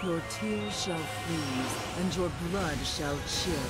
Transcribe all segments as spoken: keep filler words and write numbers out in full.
Your tears shall freeze, and your blood shall chill.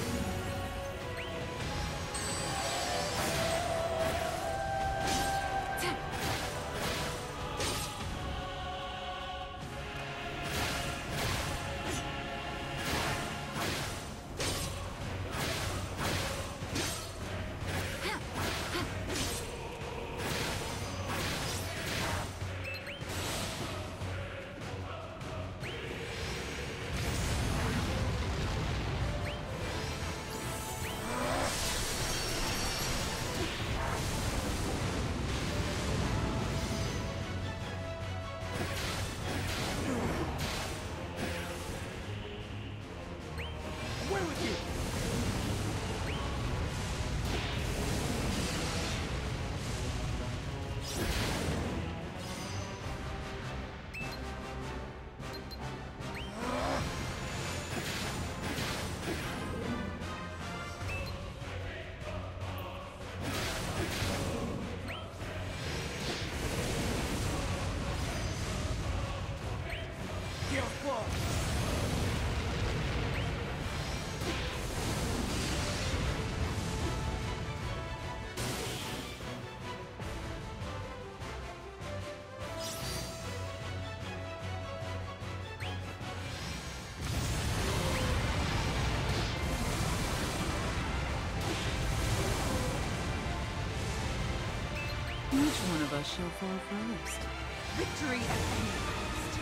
Which one of us shall fall first? Victory at any cost.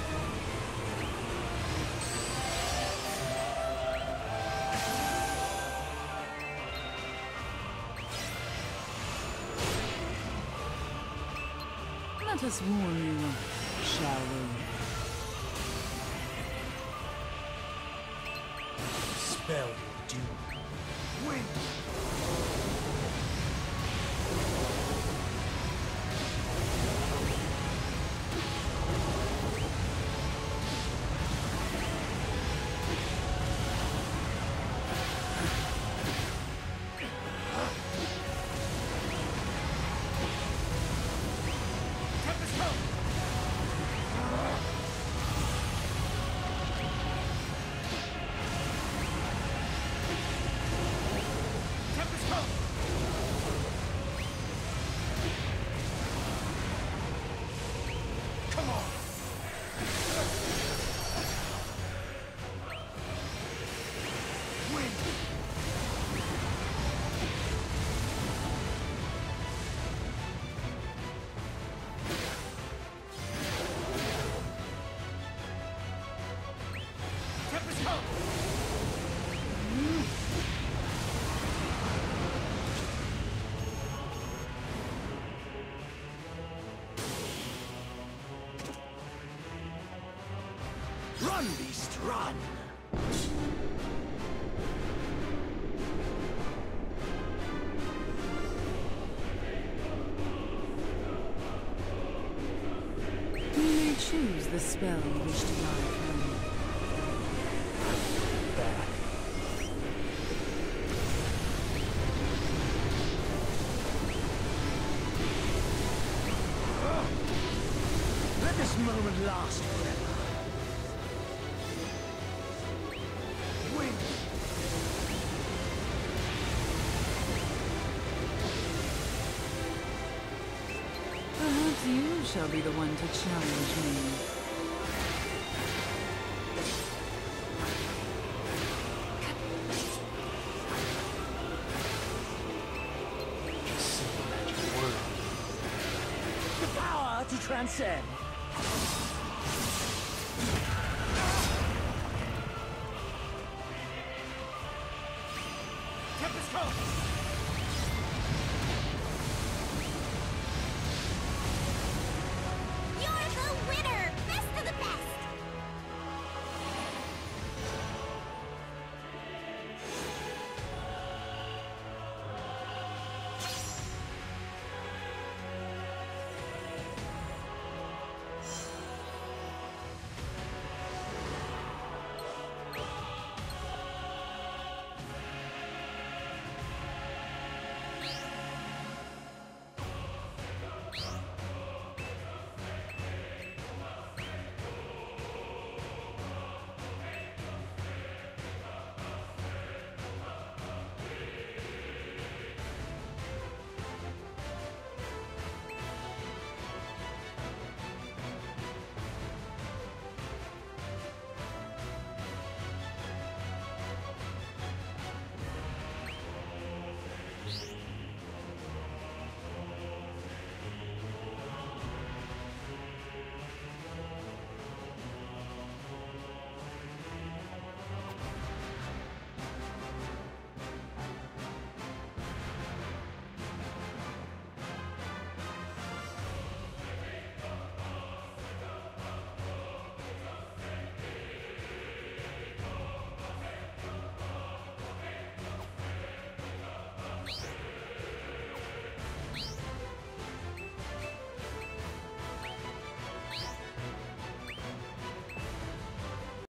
Let us warm you up, shall we? Spell your doom. Win! Run, beast, run! You may choose the spell you wish to die from. Back. Let this moment last forever. Perhaps you shall be the one to challenge me. Simple magic word. The power to transcend. Tempest comes!